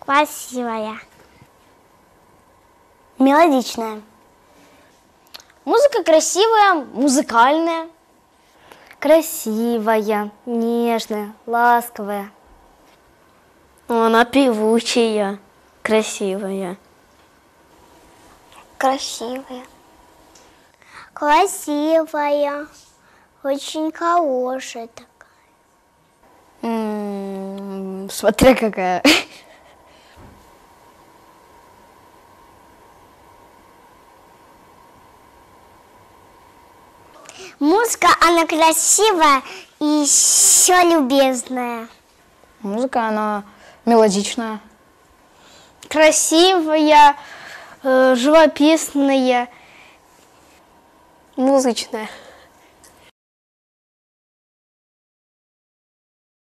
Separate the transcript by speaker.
Speaker 1: Красивая.
Speaker 2: Мелодичная.
Speaker 3: Музыка красивая, музыкальная.
Speaker 2: Красивая, нежная, ласковая.
Speaker 4: Она певучая, красивая.
Speaker 1: Красивая. Красивая. Очень хорошая такая.
Speaker 3: Смотря какая.
Speaker 1: Музыка, она красивая и еще любезная.
Speaker 3: Музыка, она мелодичная.
Speaker 2: Красивая, живописная.
Speaker 4: Музычная.